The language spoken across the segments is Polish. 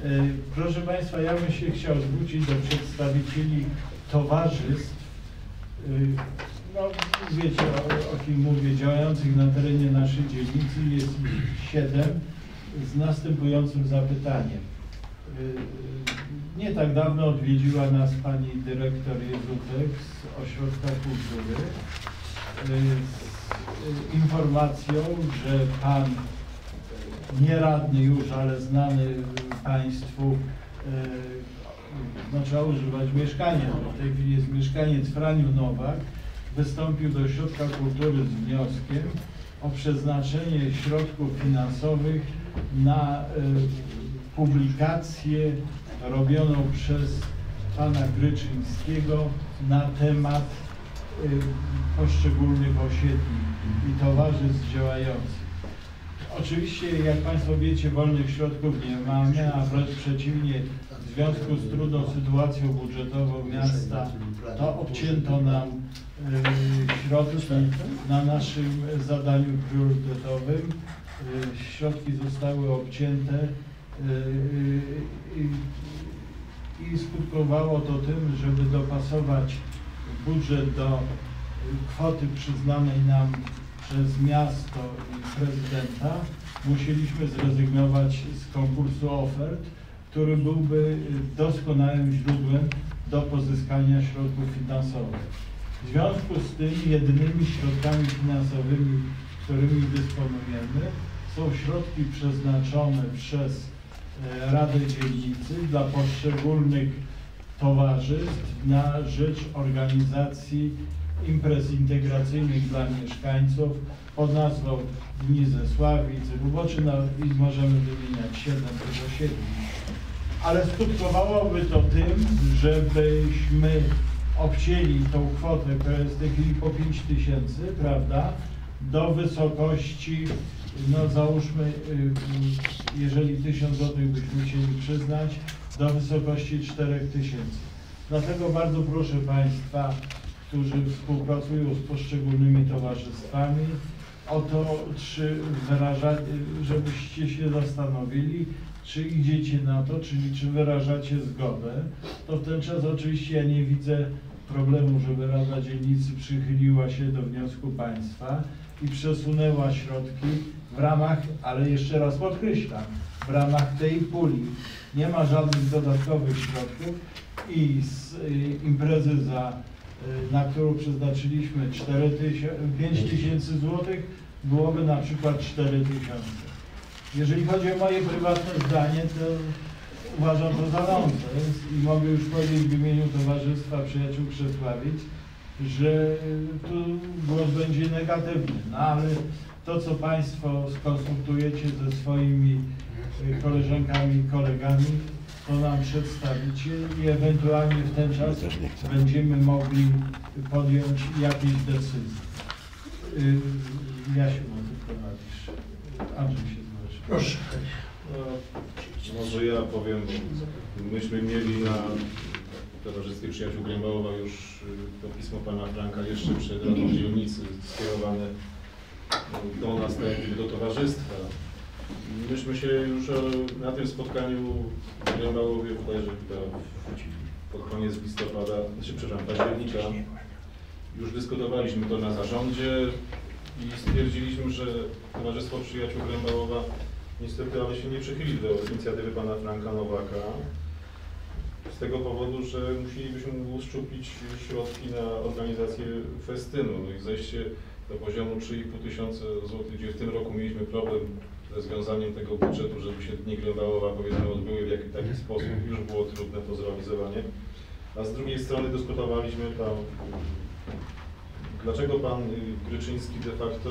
Proszę Państwa, ja bym się chciał zwrócić do przedstawicieli towarzystw, no wiecie o kim mówię, działających na terenie naszej dzielnicy. Jest ich 7 z następującym zapytaniem. Nie tak dawno odwiedziła nas pani dyrektor Jezutek z Ośrodka Kultury z informacją, że pan nie radny już, ale znany Państwu, no trzeba używać mieszkania, w tej chwili jest mieszkaniec Franiu Nowak, wystąpił do Ośrodka Kultury z wnioskiem o przeznaczenie środków finansowych na publikację robioną przez pana Gryczyńskiego na temat poszczególnych osiedli i towarzystw działających. Oczywiście, jak Państwo wiecie, wolnych środków nie mamy, a wręcz przeciwnie, w związku z trudną sytuacją budżetową miasta, to obcięto nam środki na naszym zadaniu priorytetowym. Środki zostały obcięte i skutkowało to tym, żeby dopasować budżet do kwoty przyznanej nam przez miasto i prezydenta, musieliśmy zrezygnować z konkursu ofert, który byłby doskonałym źródłem do pozyskania środków finansowych. W związku z tym jedynymi środkami finansowymi, którymi dysponujemy, są środki przeznaczone przez Radę Dzielnicy dla poszczególnych towarzystw na rzecz organizacji imprez integracyjnych dla mieszkańców pod nazwą Dni Zesławic, Luboczyna i możemy wymieniać 7 tych osiedli. Ale skutkowałoby to tym, żebyśmy obcięli tą kwotę, która jest w tej chwili po 5 000, prawda, do wysokości, no załóżmy, jeżeli 1000 zł byśmy chcieli przyznać, do wysokości 4000. Dlatego bardzo proszę Państwa, którzy współpracują z poszczególnymi towarzystwami, o to, żebyście się zastanowili, czy idziecie na to, czyli czy wyrażacie zgodę. To w ten czas oczywiście ja nie widzę problemu, żeby Rada Dzielnicy przychyliła się do wniosku Państwa i przesunęła środki w ramach, ale jeszcze raz podkreślam, w ramach tej puli. Nie ma żadnych dodatkowych środków i z imprezy, na którą przeznaczyliśmy 5 000 złotych, byłoby na przykład 4000. Jeżeli chodzi o moje prywatne zdanie, to uważam to za nonsens i mogę już powiedzieć w imieniu Towarzystwa Przyjaciół Krzesławic, że tu głos będzie negatywny, no ale to, co Państwo skonsultujecie ze swoimi koleżankami i kolegami, to nam przedstawicie i ewentualnie w ten czas będziemy mogli podjąć jakieś decyzje. Jasiu, może prowadzisz. Andrzej się zgłosi. Proszę. Może ja powiem, myśmy mieli na Towarzystwie Przyjaciół Grębałowa już to pismo pana Franka jeszcze przed Radą Dzielnicy skierowane do nas, do towarzystwa. Myśmy się już na tym spotkaniu w Grębałowie bodajże pod koniec listopada, października, już dyskutowaliśmy to na zarządzie i stwierdziliśmy, że Towarzystwo Przyjaciół Grębałowa niestety ale się nie przychyli do inicjatywy pana Franka Nowaka. Z tego powodu, że musielibyśmy uszczuplić środki na organizację festynu, no i zejście do poziomu 3500 zł, gdzie w tym roku mieliśmy problem ze związaniem tego budżetu, żeby się Dni Grębałowa powiedzmy odbyły w taki sposób, już było trudne to zrealizowanie. A z drugiej strony dyskutowaliśmy tam, dlaczego pan Gryczyński de facto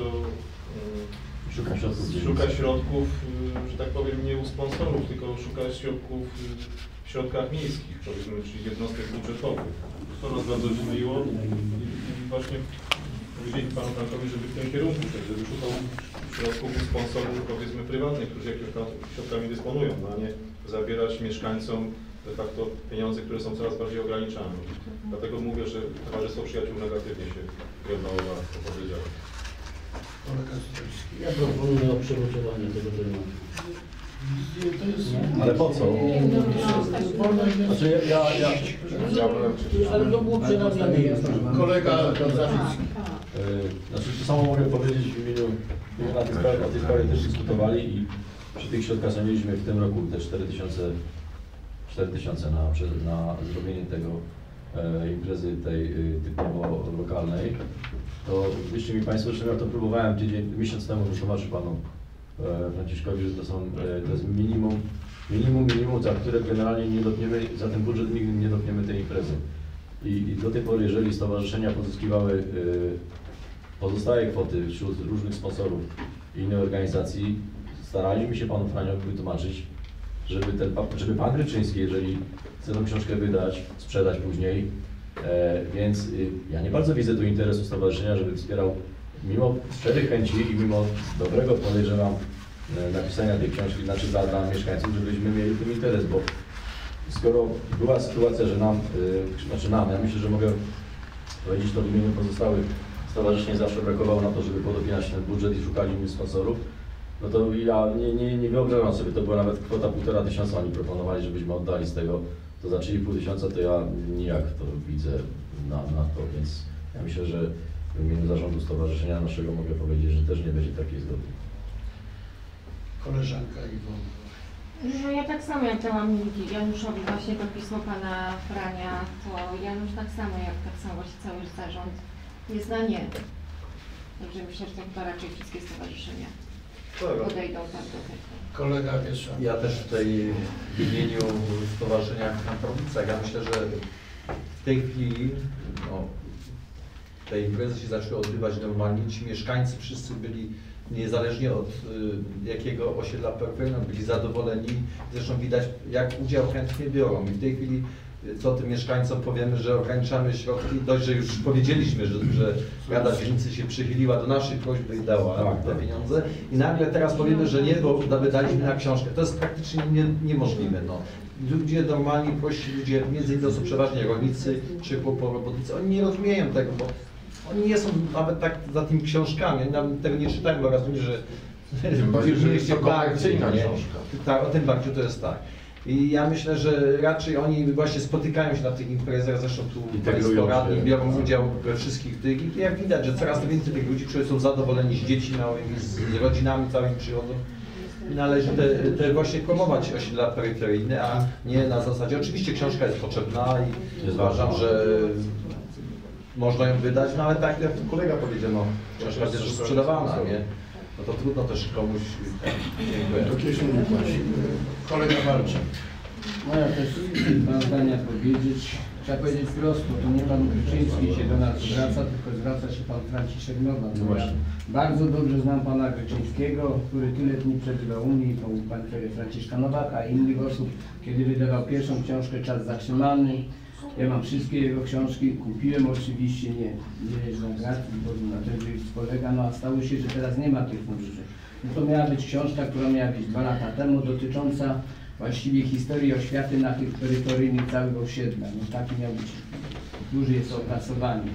szuka środków, że tak powiem, nie u sponsorów, tylko szuka środków w środkach miejskich, powiedzmy, czyli jednostek budżetowych. To nas bardzo zdziwiło i właśnie powiedzieli panu Frankowi, żeby w tym kierunku szedł, żeby szukał środków u sponsorów, powiedzmy, prywatnych, którzy jakimiś środkami dysponują, a nie zabierać mieszkańcom de facto pieniądze, które są coraz bardziej ograniczane. Dlatego mówię, że Towarzystwo Przyjaciół negatywnie się Grębałowa opowiedziało. Ja proponuję o przygotowanie tego tematu. To jest... Ale po co? Znaczy Ale to było przerabiane. Kolega Znaczy to samo mogę powiedzieć w imieniu, na tej sprawie też dyskutowali i przy tych środkach znaleźliśmy w tym roku te 4000 na zrobienie tego imprezy tej typowo lokalnej. To wyście mi Państwo, że ja to próbowałem miesiąc temu wytłumaczyć Panu Franciszkowi, że to jest minimum, za które generalnie nie dopniemy, za ten budżet nigdy nie dopniemy tej imprezy. I do tej pory, jeżeli stowarzyszenia pozyskiwały pozostałe kwoty wśród różnych sponsorów i innych organizacji, staraliśmy się Panu Franiowi wytłumaczyć, żeby Pan Gryczyński, jeżeli chce tą książkę wydać, sprzedać później, więc ja nie bardzo widzę tu interesu stowarzyszenia, żeby wspierał mimo szczerych chęci i mimo dobrego, podejrzewam, napisania tej książki, znaczy dla mieszkańców, żebyśmy mieli w tym interes, bo skoro była sytuacja, że ja myślę, że mogę powiedzieć to w imieniu pozostałych stowarzyszeń, zawsze brakowało na to, żeby podopinać ten budżet i szukaliśmy sponsorów, no to ja nie wyobrażam sobie, to była nawet kwota 1500, oni proponowali, żebyśmy oddali z tego, to za 3500, to ja nijak to widzę na to, więc ja myślę, że w imieniu zarządu stowarzyszenia naszego mogę powiedzieć, że też nie będzie takiej zgody. Koleżanka Iwona. No ja tak samo jak dałam Januszowi właśnie to pismo pana Frania, to Janusz tak samo jak właśnie cały zarząd jest na nie. Także myślę, że to chyba raczej wszystkie stowarzyszenia podejdą tak do tego. Kolega Wiesław. Ja też tutaj w imieniu Stowarzyszenia Kantowicach, ja myślę, że w tej chwili te imprezy się zaczęły odbywać normalnie. Ci mieszkańcy wszyscy byli, niezależnie od jakiego osiedla peryferyjnego, byli zadowoleni. Zresztą widać, jak udział chętnie biorą. I w tej chwili co tym mieszkańcom powiemy, że ograniczamy środki. Dość, że już powiedzieliśmy, że Rada Dzielnicy się przychyliła do naszej prośby i dała te pieniądze. I nagle teraz powiemy, że nie, bo wydaliśmy na książkę. To jest praktycznie niemożliwe. No. Ludzie normalni, prości ludzie, między innymi to są przeważnie rolnicy czy robotnicy, oni nie rozumieją tego, bo oni nie są nawet tak za tymi książkami, oni nawet tego nie czytają, bo rozumiem, że jest komercyjna książka. Tak, o tym bardziej to jest tak. I ja myślę, że raczej oni właśnie spotykają się na tych imprezach, zresztą tu Państwo radni biorą udział we wszystkich tych i jak widać, że coraz to więcej tych ludzi, którzy są zadowoleni z dziećmi małymi, z rodzinami całymi przychodzą. I należy te właśnie promować osiedla peryferyjne, a nie na zasadzie, oczywiście książka jest potrzebna i uważam, że można ją wydać, no ale tak jak tu kolega powiedział, no książka jest już sprzedawana, nie? No to trudno też komuś... To kieszeń nie płaci. Kolega Walczak. No ja też chcę dwa zdania powiedzieć. Trzeba powiedzieć prosto, to nie pan Gryczyński się do nas zwraca, tylko zwraca się pan Franciszek Nowak. No ja bardzo dobrze znam pana Gryczyńskiego, który tyle dni przebywał u mnie, pan Franciszka Nowaka i innych osób, kiedy wydawał pierwszą książkę Czas Zatrzymany. Ja mam wszystkie jego książki, kupiłem oczywiście, nie za gratis, bo na tym polega, no a stało się, że teraz nie ma tych funduszy. No to miała być książka, która miała być 2 lata temu, dotycząca właściwie historii oświaty na tych terytoriach całego osiedla. No taki miał być, duży jest opracowanie.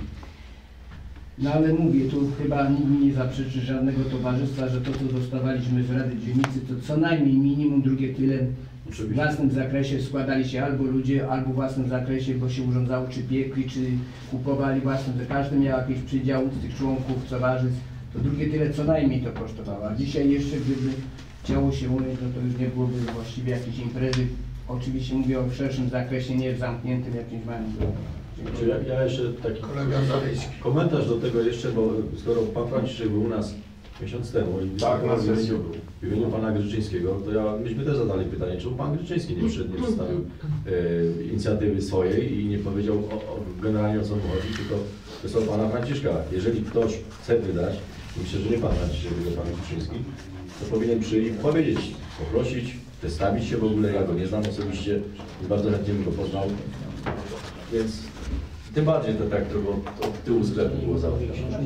No ale mówię, tu chyba nikt mi nie zaprzeczy żadnego towarzystwa, że to co dostawaliśmy z Rady Dzielnicy, to co najmniej minimum, drugie tyle w własnym zakresie składali się albo ludzie, albo w własnym zakresie, bo się urządzało, czy piekli, czy kupowali własnym, że każdy miał jakiś przydział z tych członków towarzystw, to drugie tyle co najmniej to kosztowało. A dzisiaj jeszcze gdyby chciało się umieć, no to już nie byłoby właściwie jakiejś imprezy. Oczywiście mówię o szerszym zakresie, nie w zamkniętym jakimś małym gronie. Ja jeszcze taki komentarz do tego jeszcze, bo skoro pan Franciszek był u nas miesiąc temu i tak, w imieniu pana Gryczyńskiego, to myśmy też zadali pytanie, czemu pan Gryczyński nie przedstawił inicjatywy swojej i nie powiedział generalnie o co mu chodzi, tylko wysłał pana Franciszka. Jeżeli ktoś chce wydać, myślę, że nie pan Franciszek, tylko pan Gryczyński, to powinien przyjść i powiedzieć, poprosić, przedstawić się w ogóle, ja go nie znam osobiście i bardzo chętnie bym go poznał, więc tym bardziej to tak trochę od tyłu sklepu było załatwione.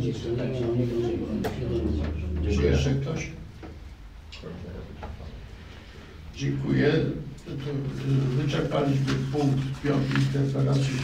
Czy jeszcze ktoś? Dziękuję. Wyczerpaliśmy punkt 5 interpelacji.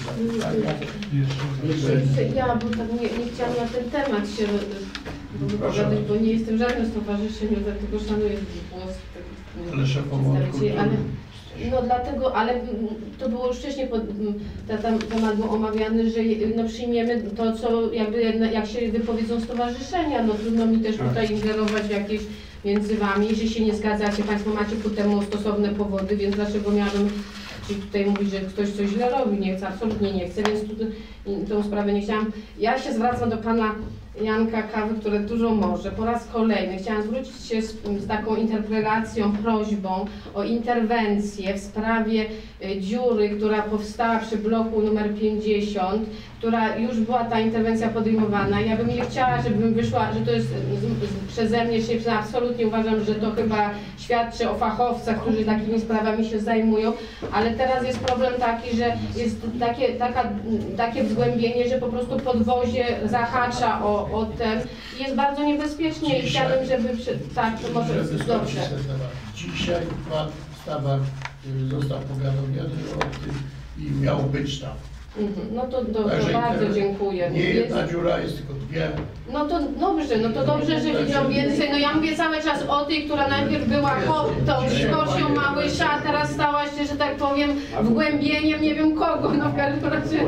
Ja, bo tak nie chciałam na ten temat się wypowiadać, bo nie jestem w żadnym stowarzyszeniu, dlatego szanuję głos Ale szefowo przedstawicieli, ale no dlatego, ale to było już wcześniej temat był omawiany, że no przyjmiemy to, co jakby jak się wypowiedzą stowarzyszenia, no trudno mi też tutaj ingerować w jakieś między wami, jeżeli się nie zgadzacie, Państwo macie ku temu stosowne powody, więc dlaczego miałabym tutaj mówić, że ktoś coś źle robi, nie chcę, absolutnie nie chcę, więc tą sprawę nie chciałam. Ja się zwracam do Pana Janka Kawy, który dużo może. Po raz kolejny chciałam zwrócić się z taką interpelacją, prośbą o interwencję w sprawie dziury, która powstała przy bloku numer 50, która już była ta interwencja podejmowana. Ja bym nie chciała, żebym wyszła, że to jest przeze mnie, się absolutnie uważam, że to chyba świadczy o fachowcach, którzy takimi sprawami się zajmują, ale teraz jest problem taki, że jest takie wzgłębienie, że po prostu podwozie zahacza o ten i jest bardzo niebezpiecznie i chciałabym, żeby tak, to może dobrze. Dzisiaj pan Stawar został powiadomiony o tym i miał być tam. No to Także bardzo dziękuję. Nie jedna dziura, jest tylko dwie. No to dobrze, że widział więcej. No ja mówię cały czas o tej, która najpierw była tą Szkocją Małysza, a teraz stała się, że tak powiem, wgłębieniem nie wiem kogo, no w każdym razie.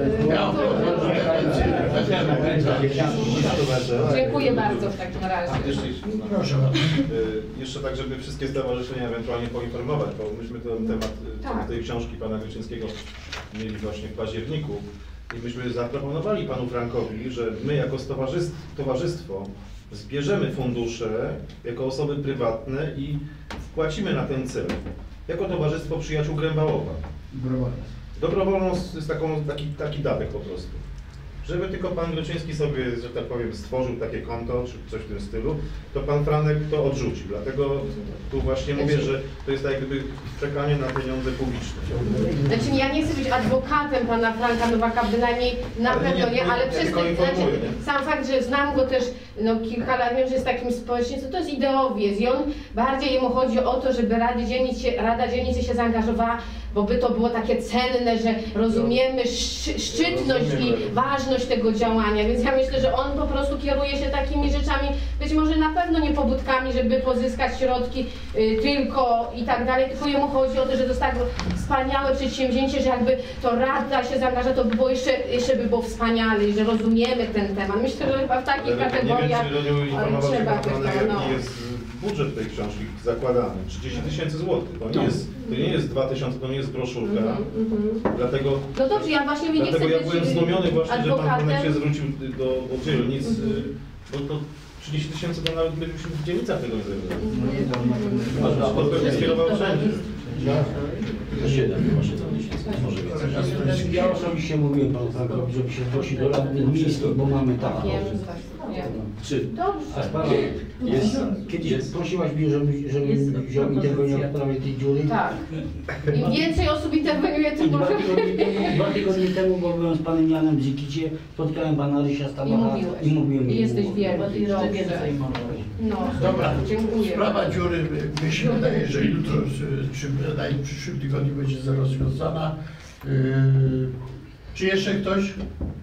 Dziękuję bardzo w takim razie. Proszę bardzo. Jeszcze tak, żeby wszystkie stowarzyszenia ewentualnie poinformować, bo myśmy ten temat tej książki pana Gryczyńskiego mieli właśnie w październiku i myśmy zaproponowali panu Frankowi, że my jako towarzystwo zbierzemy fundusze jako osoby prywatne i wpłacimy na ten cel. Jako Towarzystwo Przyjaciół Grębałowa. Dobrowolność jest taki datek po prostu. Żeby tylko pan Gryczyński sobie, że tak powiem, stworzył takie konto, czy coś w tym stylu, to pan Franek to odrzucił. Dlatego tu właśnie mówię, że to jest tak jakby czekanie na pieniądze publiczne. Znaczy ja nie chcę być adwokatem pana Franka Nowaka, bynajmniej na pewno nie, ale przez sam fakt, że znam go też kilka lat, wiem, że jest takim społecznictwem, to jest ideowiec i on bardziej jemu chodzi o to, żeby Rada Dzielnicy się zaangażowała, bo by to było takie cenne, że rozumiemy szczytność i ważność tego działania, więc ja myślę, że on po prostu kieruje się takimi rzeczami, być może na pewno nie pobudkami, żeby pozyskać środki tylko i tak dalej, tylko jemu chodzi o to, że to jest tak wspaniałe przedsięwzięcie, że jakby to Rada się zaangażowała, to by było jeszcze by było wspaniale i że rozumiemy ten temat. Myślę, że chyba w takich kategoriach trzeba jaki jest budżet tej książki zakładany, 30 000 złotych. To nie jest 2000, to nie jest broszurka. Dlatego, no dobrze, ja właśnie nie chcę ja byłem zdumiony właśnie, że pan Franek się zwrócił do dzielnic, bo to 30 000 to nawet byśmy w dzielnicach tego nie zebrali. To pewnie skierował wszędzie. 7 tysięcy, może więcej. Ja osobiście mówiłem panu Frankowi, żeby się zgłosił do Rady Miejskiej, bo mamy tak. Czy? Dobrze. Kiedyś prosiłaś mnie, żebym wziął interweniował w sprawie tej dziury. Tak. Im więcej osób interweniuje, tym może... 2 tygodnie temu, bo byłem z panem Janem w Zikicie, spotkałem pana Rysia Stawara i mówiłem. I jesteś wierny. No, Dobra, dziękuję. Sprawa dziury, mi się wydaje, że jutro, czy w przyszłym tygodniu będzie rozwiązana. Czy jeszcze ktoś?